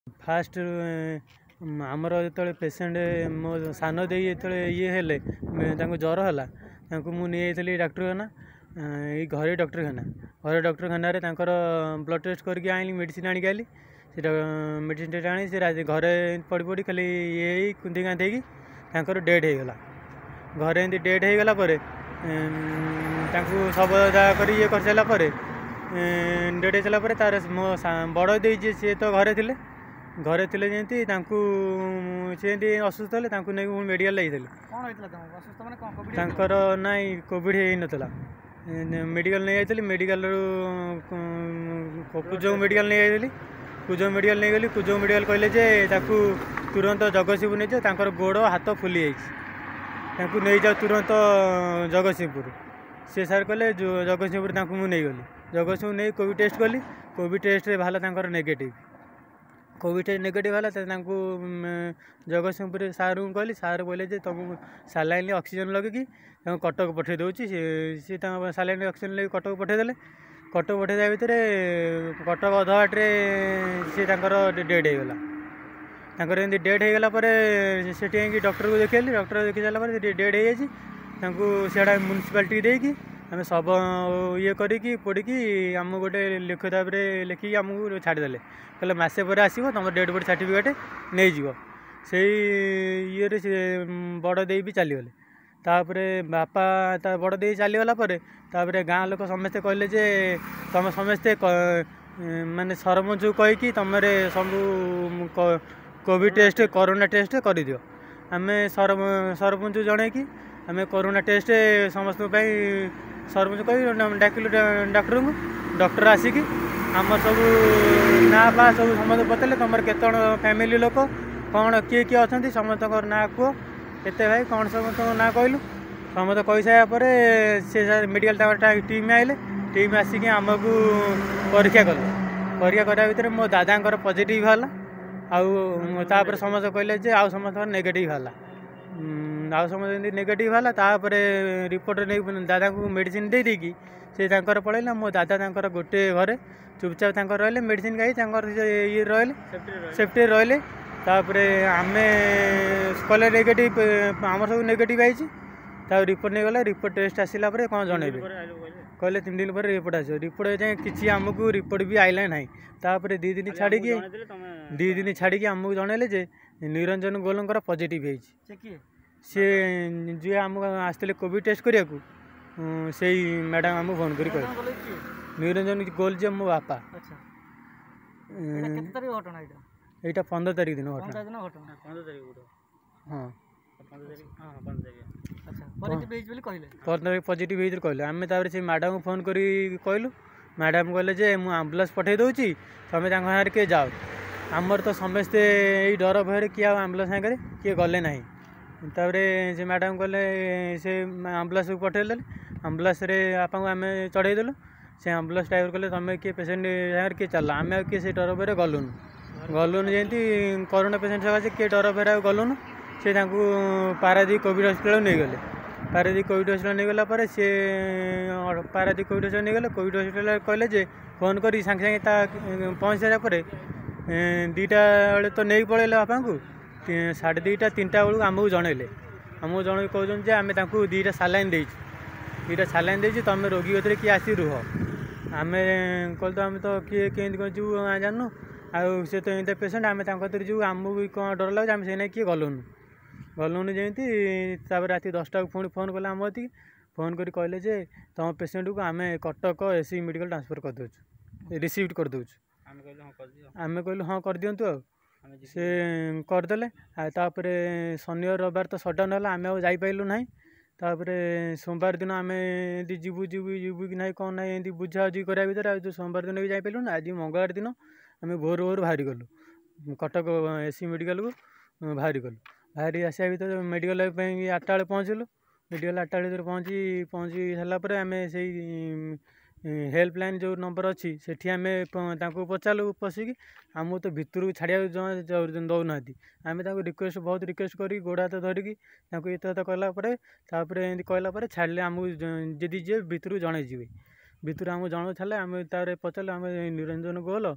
Fast आमर जो patient मो सान दे ये हेले ज्वर है मुझे डाक्तरखाना ये घरे डाक्तरखाना ब्लड टेस्ट करके आनी मेडिसिन आनिक आली मेडिसिन टेस्ट आनी से घरे पड़ पड़ी खाली ये कुंदी कांधे डेड हो गला घरे एमती डेड हो गला सब कर ये कर सारापर डेड हो सारापर तार मो बड़ दे सी तो घरे थे घरे थे जमी से असुस्थ हेल्ले नहीं मेडिकल जाकर नाई कोविड हो नाला मेडिकल नहीं जाती मेडिकल कुजो मेडिकल नहीं जाती कुजो मेडिकल नहीं गली कुजो मेडिकल कहले जे तुरंत जगतसिंहपुर नहीं जाओ गोड़ हाथ फुली जाती नहीं जाओ तुरंत जगतसिंहपुर से सार कहले जगतसिंहपुर नहीं गली जगतसिंहपुर नहीं कोविड टेस्ट कली कोविड टेस्ट बाहर नेगेटिव कोविड टेस्ट नेगेटिव है जगतसिंहपुर सार को कहली सार कहले तुमको सालाइन ऑक्सीजन लगे कटक पठे दूसरी सी सालाइन ऑक्सीजन लगे कटक पठेदेले कटक पठेदा भितर कटक अध बाटे सी डेड हो गला एमती डेड हो गला से डॉक्टर को देखी डॉक्टर देखी सारापर डेड हो जाए सीटा म्यूनिसिपालिटी देकी आम सब ये करी पड़ी आम गोटे लिखित लिखिकी आमको छाड़देले कहले मसे पर आसो तुम डेड बॉडी सर्टिफिकेट नहीं जीव से ये से बड़ दे भी चलीगले तापर बापा बड़ दे चलीगला गाँ लोक समस्ते कहले जे तुम समस्ते माने सरपंच कहीकि तुम सब कोविड टेस्ट कोरोना टेस्ट कर दियो आम सरपंच जन कि आम कोरोना टेस्ट समस्त सरपंच कह डाकिलु डाक्टर को डॉक्टर आसिक आम सब ना बा सब समस्त पचारे तुम केत फैमिली लोक कौन किए किए अच्छा समस्त ना कह केते भाई कौन समस्त ना कहलु समस्त कही सारापर से मेडिकल टीम आइले टीम आसिक आमको परीक्षा कले परीक्षा करा भितर मो दादा पॉजिटिव बाहर आउे समस्त कहले आउ समस्त नेगेटिव बाहर आउ समस्त नेगेटिव बाहर तापर रिपोर्ट नहीं दादा को मेडिसिन दे देकी से पलैला मो दादा गोटे घरे चुपचाप रही मेडिसिन खाई ये रही सेफ्टी रही तापर आम कले नेगेटिव आम सब नेगेटिव आई रिपोर्ट नहीं गला रिपोर्ट टेस्ट आसला कौन जनइबे कहले 3 दिन पर रिपोर्ट आस रिपोर्ट जाए कि आमको रिपोर्ट भी आइला ना तापर 2 दिन छाड़ी 2 दिन छाड़ी आमको जनइले जे निरंजन गोलंकर पॉजिटिव है सी जी आम आसते कोविड टेस्ट करने से मैडम आमको फोन कर निरंजन गोल जे मो बापा यहाँ 15 तारीख दिन घटना हाँ 15 तारीख पॉजिटिव होती कहले आम से मैडम को फोन कर कहलु मैडम कहले जे मु आम्बुलांस पठे दूची तुम सागर किए जाओ आमर तो समस्ते यही डर भय किए आम्बुलांस सागर किए गले ना तापर से मैडम कहले से आम्बुलांस को पठेदे आम्बुलांस बापा को आम चढ़ईदेलु से आम्बुलांस ड्राइवर कहले तुम किए पेसेंट सागर किए चल आम किए से डर भय गलुन जमी कोरोना पेसेंट सकाशे किए डर भय गलुन से पारादीप कोविड हस्पिटाल नहीं गले पारादीप कोविड हस्पिटाल नहीं गला सी पारादीप कोविड हस्पिटाल नहीं गले कोविड हस्पिटाल कहले जे फोन कर सागे सागे पहुँच सारापर 2टा बेले तो नहीं पलैले बापा को 2:30 3टा बेलू आमको जनइले आमको जन कहते आम 2टा सालाइन देचु 2टा सालाइन देचु तुम रोगी गति किए आसी रुह आम कहल तो आम तो किए कमी जीव जानू आउ से तो एमती पेसेंट आम जीव आमको भी कौन डर लगे आम से किए गलुनु जमी रात 10टा पुणी फोन कले आम अति फोन कर कहले जे तुम पेसेंट को आम कटक एससी मेडिकल ट्रांसफर कर दूँ रिसीव कर दूँ आम कहलु हाँ कर दिंतु से करदे तापर शनिवार रविवार तो सटडाउन है आम आईपारू ना तापर सोमवार दिन आम जीवु जीवु जीवु कि ना कौन ना एमती बुझाबुझी करा भर आज सोमवार दिन भी जापारू ना आज मंगलवार दिन आम भोर भोर बाहरी गलु कटक एससी मेडिकल को बाहरी गलु बाहरी आसा भर मेडिकल 8टा बेले पहुँचलु मेडिकल 8टा बेले पहुँची सारापर आम से हेल्पलाइन जो नंबर अच्छी सेठी आम पचारू पशिकी आमको तो भितर छाड़ा दौना आम रिक्वेस्ट बहुत रिक्वेस्ट कर गोड़ हाथ धरिकी ये कलापर एमती कहलापर छाड़े आमको जदि जी भितर जन जी भितर आमको जन छाड़े आम पचारू आम निरंजन गोल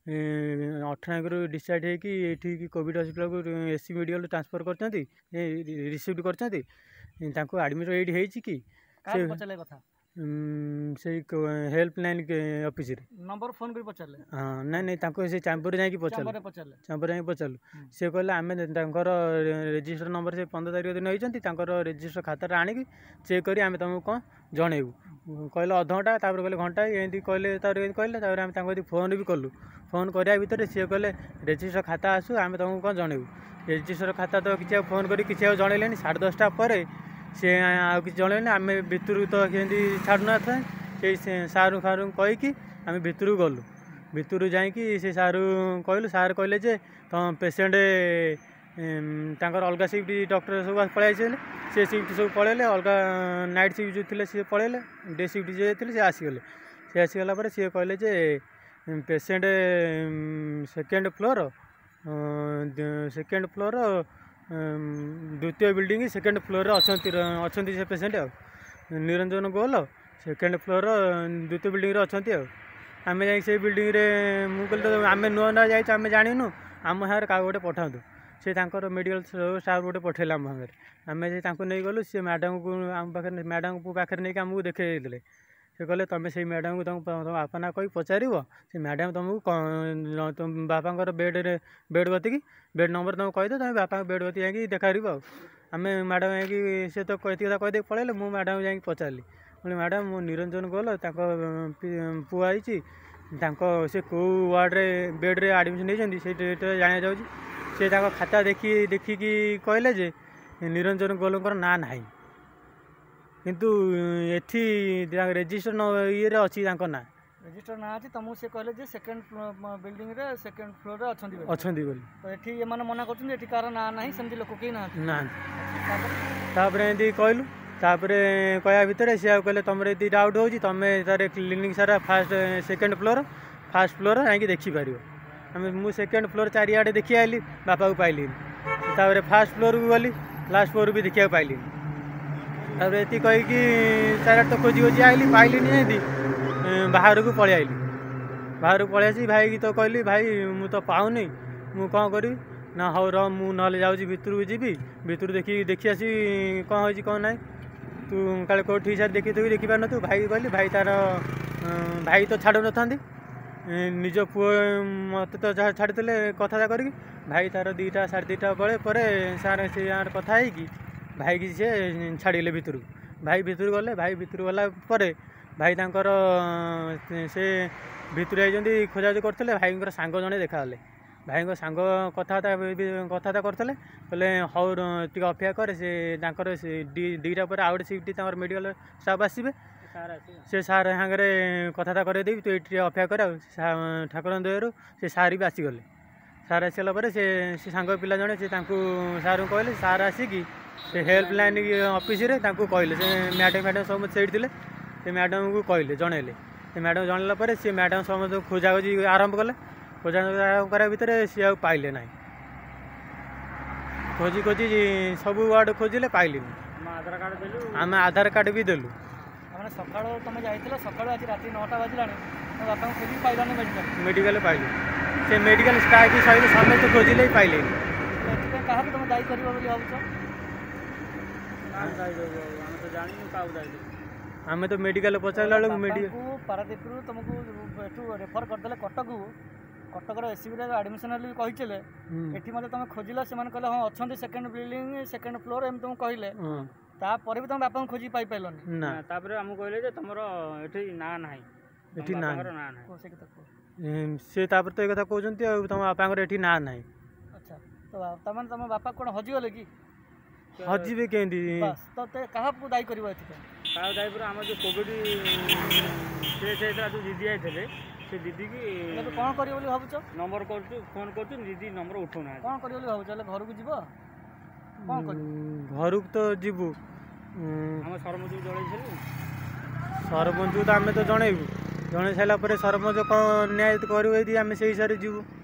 ଅଠରରୁ ଡିସାଇଡ୍ ହେଇକି ଏଠିକି କୋଭିଡ଼ ହସ୍ପିଟାଲକୁ ଏସି ମେଡ଼ିକାଲ ଟ୍ରାନ୍ସଫର କରିଛନ୍ତି, ରିସିଭ୍ଡ କରିଛନ୍ତି। ତାଙ୍କୁ ଆଡ଼ମିଟ୍ ଏଇଠି ହେଇଛି କି କଥା ସେଇ ହେଲ୍ପଲାଇନ୍ ଅଫିସରେ ନମ୍ବର ଫୋନ୍ କରି ପଚାରିଲେ? ହଁ ନାଇଁ ତାଙ୍କୁ ସେ ଚାମ୍ବରରେ ଯାଇକି ପଚାରିଲୁ। ସେ କହିଲେ ଆମେ ତାଙ୍କର ରେଜିଷ୍ଟର ନମ୍ବର ସେ 15 ତାରିଖ ଦିନ ହେଇଛନ୍ତି, ତାଙ୍କର ରେଜିଷ୍ଟର ଖାତାଟା ଆଣିକି ଚେକ୍ କରି ଆମେ ତୁମକୁ କ'ଣ ଜଣେଇବୁ। କହିଲେ ଅଧଘଣ୍ଟା, ତାପରେ କହିଲେ ଘଣ୍ଟାଏ, ଏମିତି କହିଲେ। ତାପରେ ଆମେ ତାଙ୍କୁ ଯଦି ଫୋନ୍ ବି କଲୁ, ଫୋନ୍ କରିବା ଭିତରେ ସିଏ କହିଲେ ରେଜିଷ୍ଟର ଖାତା ଆସୁ ଆମେ ତୁମକୁ କ'ଣ ଜଣେଇବୁ। ରେଜିଷ୍ଟର ଖାତା ତ କିଛି ଆଉ ଫୋନ୍ କରି କିଛି ଆଉ ଜଣେଇଲେନି। 10:30 ପରେ ସେ ଆଉ କିଛି ଜଣେଇଲେନି। ଆମେ ଭିତରକୁ ତ କେମିତି ଛାଡ଼ୁନଥାଏ, ସେଇ ସାରୁ କହିକି ଆମେ ଭିତରକୁ ଗଲୁ। ଭିତରୁ ଯାଇକି ସେ ସାରୁ କହିଲୁ, ସାର୍ କହିଲେ ଯେ ତୁମ ପେସେଣ୍ଟ ତାଙ୍କର ଅଲଗା ସିଫ୍ଟ ଡକ୍ଟର ସବୁ ପଳେଇ ଆସିଲେ। ସେ ସିଫ୍ଟ ସବୁ ପଳେଇଲେ, ଅଲଗା ନାଇଟ୍ ସିଫ୍ଟ ଯେଉଁ ଥିଲେ ସିଏ ପଳେଇଲେ, ଡେ ସିଫ୍ଟ ଯିଏ ଥିଲେ ସେ ଆସିଗଲେ। ସେ ଆସିଗଲା ପରେ ସିଏ କହିଲେ ଯେ ପେସେଣ୍ଟ ସେକେଣ୍ଡ ଫ୍ଲୋର ଦ୍ୱିତୀୟ ବିଲ୍ଡିଂ ସେକେଣ୍ଡ ଫ୍ଲୋରରେ ଅଛନ୍ତି ସେ ପେସେଣ୍ଟ। ଆଉ ନିରଞ୍ଜନ ଗୋଲ ସେକେଣ୍ଡ ଫ୍ଲୋର ଦ୍ୱିତୀୟ ବିଲ୍ଡିଂରେ ଅଛନ୍ତି। ଆଉ ଆମେ ଯାଇକି ସେଇ ବିଲ୍ଡିଂରେ ମୁଁ କହିଲି ତ ଆମେ ନୂଆ ଯାଇଛୁ, ଆମେ ଜାଣିନୁ, ଆମ ସାଙ୍ଗରେ କାହାକୁ ଗୋଟେ ପଠାନ୍ତୁ। ସେ ତାଙ୍କର ମେଡ଼ିକାଲ ଷ୍ଟାଫ୍ ଗୋଟେ ପଠାଇଲେ ଆମ ସାଙ୍ଗରେ। ଆମେ ଯେ ତାଙ୍କୁ ନେଇଗଲୁ, ସେ ମ୍ୟାଡ଼ାମକୁ ମ୍ୟାଡ଼ାମଙ୍କ ପାଖରେ ନେଇକି ଆମକୁ ଦେଖାଇ ଦେଇଥିଲେ। ସେ କହିଲେ ତୁମେ ସେଇ ମ୍ୟାଡ଼ାମକୁ ତମ ବାପା ନାଁ କହି ପଚାରିବ, ସେ ମ୍ୟାଡ଼ାମ ତୁମକୁ ତମ ବାପାଙ୍କର ବେଡ଼୍ ବତିକି ବେଡ଼୍ ନମ୍ବର ତୁମକୁ କହିଦେବ, ତୁମେ ବାପାଙ୍କ ବେଡ଼୍ ବତିକି ଯାଇକି ଦେଖାରିବ। ଆଉ ଆମେ ମ୍ୟାଡ଼ାମ ଯାଇକି ସେ ତ ଏତିକି କଥା କହିଦେଇକି ପଳେଇଲେ। ମୁଁ ମ୍ୟାଡ଼ାମକୁ ଯାଇକି ପଚାରିଲି, କହିଲି ମ୍ୟାଡ଼ାମ ମୁଁ ନିରଞ୍ଜନ ଗୋଲ, ତାଙ୍କ ପୁଅ ହେଇଛି, ତାଙ୍କ ସେ କେଉଁ ୱାର୍ଡ଼ରେ ବେଡ଼୍ରେ ଆଡ଼ମିସନ୍ ହେଇଛନ୍ତି ସେଇଟା ଜାଣିବାକୁ ଯାଉଛି। ସେ ତାଙ୍କ ଖାତା ଦେଖିକି କହିଲେ ଯେ ନିରଞ୍ଜନ ଗୋଲଙ୍କର ନାଁ ନାହିଁ, କିନ୍ତୁ ଏଠି ରେଜିଷ୍ଟର ଇଏରେ ଅଛି ତାଙ୍କ ନାଁ। ରେଜିଷ୍ଟର ନାଁ ଅଛି, ତମକୁ ସେ କହିଲେ ଯେ ସେକେଣ୍ଡ ବିଲ୍ଡିଂରେ ସେକେଣ୍ଡ ଫ୍ଲୋରରେ ଅଛନ୍ତି ବୋଲି। ତ ଏଠି ଏମାନେ ମନା କରୁଛନ୍ତି, ଏଠି କାହାର ନାଁ ନାହିଁ, ସେମିତି ଲୋକ କେହି ନାହାନ୍ତି। ତାପରେ ଏମିତି କହିଲୁ। ତାପରେ କହିବା ଭିତରେ ସେ ଆଉ କହିଲେ ତୁମର ଏମିତି ଡାଉଟ୍ ହେଉଛି, ତୁମେ ତାର କ୍ଲିନିକ୍ ସାରା ସେକେଣ୍ଡ ଫାର୍ଷ୍ଟ ଫ୍ଲୋର ଯାଇକି ଦେଖିପାରିବ। ମୁଁ ସେକେଣ୍ଡ ଫ୍ଲୋର ଚାରିଆଡ଼େ ଦେଖି ଆଇଲି, ବାପାକୁ ପାଇଲିନି। ତାପରେ ଫାର୍ଷ୍ଟ ଫ୍ଲୋରକୁ ଗଲି, ଲାଷ୍ଟ ଫ୍ଲୋର ବି ଦେଖିବାକୁ ପାଇଲିନି। ତାପରେ ଏତିକି କହିକି ଚାରିଆଡ଼େ ତ ଖୋଜି ଆଇଲି, ପାଇଲିନି। ଯେମିତି ବାହାରକୁ ପଳେଇ ଆଇଲି। ବାହାରକୁ ପଳେଇ ଆସି ଭାଇକି ତ କହିଲି, ଭାଇ ମୁଁ ତ ପାଉନି, ମୁଁ କ'ଣ କରିବି ନା। ହଉ ରହ, ମୁଁ ନହେଲେ ଯାଉଛି ଭିତରକୁ ଯିବି, ଭିତରୁ ଦେଖି ଆସିବି କ'ଣ ହେଇଛି କ'ଣ ନାହିଁ। ତୁ କାଳେ କେଉଁଠି ଠିକ୍ ସାର୍ ଦେଖିପାରୁନଥିବୁ। ଭାଇ କହିଲି, ଭାଇ ତ ଛାଡ଼ୁନଥାନ୍ତି, ନିଜ ପୁଅ ମୋତେ ତ ଯାହା ଛାଡ଼ିଥିଲେ କଥାବାର୍ତ୍ତା କରିକି। ଭାଇ ତାର 2ଟା 2:30 ପରେ ସାର୍ ସେ ଗାଁରେ କଥା ହେଇକି ଭାଇକି ସିଏ ଛାଡ଼ିଲେ ଭିତରକୁ। ଭାଇ ଭିତରକୁ ଗଲେ। ଭାଇ ଭିତରକୁ ଗଲା ପରେ ଭାଇ ତାଙ୍କର ସେ ଭିତରୁ ଯାଇଛନ୍ତି, ଖୋଜାଖୋଜି କରୁଥିଲେ। ଭାଇଙ୍କର ସାଙ୍ଗ ଜଣେ ଦେଖାଗଲେ। ଭାଇଙ୍କ ସାଙ୍ଗ କଥାବାର୍ତ୍ତା କରୁଥିଲେ, କହିଲେ ହଉ ଟିକେ ଅପେକ୍ଷା କରେ, ସେ ତାଙ୍କର 2ଟା ପରେ ଆଉ ଗୋଟେ ସିଫ୍ଟ ତାଙ୍କର ମେଡ଼ିକାଲ ଷ୍ଟାଫ୍ ଆସିବେ, ସେ ସାର୍ ସାଙ୍ଗରେ କଥାବାର୍ତ୍ତା କରେଇଦେବି, ତୁ ଏଇଠି ଟିକେ ଅପେକ୍ଷା କରେ। ଆଉ ଠାକୁରଙ୍କ ଦୟାରୁ ସେ ସାର୍ ବି ଆସିଗଲେ। ସାର୍ ଆସିଗଲା ପରେ ସେ ସାଙ୍ଗ ପିଲା ଜଣେ ସେ ତାଙ୍କୁ ସାର୍ଙ୍କୁ କହିଲେ। ସାର୍ ଆସିକି ସେ ହେଲ୍ପଲାଇନ୍ ଅଫିସରେ ତାଙ୍କୁ କହିଲେ, ସେ ମ୍ୟାଡ଼ାମ୍ ସମସ୍ତେ ସେଇଠି ଥିଲେ, ସେ ମ୍ୟାଡ଼ାମକୁ କହିଲେ, ଜଣେଇଲେ। ସେ ମ୍ୟାଡ଼ାମ ଜଣେଇଲା ପରେ ସେ ମ୍ୟାଡ଼ାମ ସମସ୍ତଙ୍କୁ ଖୋଜାଖୋଜି ଆରମ୍ଭ କଲେ। ଖୋଜାଖୋଜି ଆରମ୍ଭ କରିବା ଭିତରେ ସିଏ ଆଉ ପାଇଲେ ନାହିଁ। ଖୋଜି ସବୁ ୱାର୍ଡ଼ ଖୋଜିଲେ, ପାଇଲିନି। ଆମେ ଆଧାର କାର୍ଡ଼ ବି ଦେଲୁ। ସକାଳୁ ତୁମେ ଯାଇଥିଲ, ସକାଳୁ ଆଜି ରାତି 9ଟା ବାଜିଲାଣି, ବାପାଙ୍କୁ ଖୋଜିକି ପାଇଲାନି ମେଡ଼ିକାଲ ପାଇଲୁ। ସେ ମେଡ଼ିକାଲ ଷ୍ଟାଫ୍ ବି ସହିତ ସମସ୍ତେ ଖୋଜିଲେ ବି ପାଇଲେନି। ଏଥିପାଇଁ କାହାକୁ ତୁମେ ଦାୟୀ କରିବ ବୋଲି ଭାବୁଛ? ଆମେ ତ ମେଡ଼ିକାଲ ପଚାରିଲା ବେଳକୁ ପାରାଦୀପରୁ ତୁମକୁ ଏଠୁ ରେଫର କରିଦେଲେ କଟକର ଏସ୍ସିବିରେ ଆଡ଼ମିସନ୍ ହେଲେ ବି କହିଥିଲେ। ଏଠି ମୋତେ ତୁମେ ଖୋଜିଲ, ସେମାନେ କହିଲେ ହଁ ଅଛନ୍ତି ସେକେଣ୍ଡ ବିଲ୍ଡିଂ ସେକେଣ୍ଡ ଫ୍ଲୋର, ଏମିତି ତୁମକୁ କହିଲେ। ତାପରେ ବି ତୁମେ ବାପାଙ୍କୁ ଖୋଜିକି ପାଇପାରିଲନି ନା। ତାପରେ ଆମକୁ କହିଲେ ଯେ ତୁମର ଏଠି ନାଁ ନାହିଁ, ଏଠି ନାଁ ସେ ତାପରେ ତ ଏ କଥା କହୁଛନ୍ତି, ଆଉ ତୁମ ବାପାଙ୍କର ଏଠି ନାଁ ନାହିଁ। ଆଚ୍ଛା, ତ ତାମାନେ ତୁମ ବାପା କ'ଣ ହଜିଗଲେ କି? ହଜିବେ କେମିତି? ତ କାହାକୁ ଦାୟୀ କରିବ ଏଥିପାଇଁ? କାହାକୁ ଦାୟୀ କରିବ? ଆମର ଯେଉଁ କୋଭିଡ଼ ଯେଉଁ ଦିଦି ଯାଇଥିଲେ, ସେ ଦିଦିକି ଏବେ କ'ଣ କରିବ ବୋଲି ଭାବୁଛ? ନମ୍ବର କରୁଛୁ, ଫୋନ୍ କରୁଛୁ, ଦିଦି ନମ୍ବର ଉଠଉନାହାନ୍ତି। କ'ଣ କରିବ ବୋଲି ଭାବୁଛ? ହେଲେ ଘରକୁ ଯିବ? କ'ଣ କରିବ? ଘରକୁ ତ ଯିବୁ, ଆମ ସରପଞ୍ଚକୁ ଜଣେଇଥିଲୁ। ସରପଞ୍ଚକୁ ତ ଆମେ ତ ଜଣେଇବୁ, ଜଣେଇ ସାରିଲା ପରେ ସରପଞ୍ଚ କ'ଣ ନ୍ୟାୟ କରିବ ଯଦି ଆମେ ସେଇ ହିସାବରେ ଯିବୁ।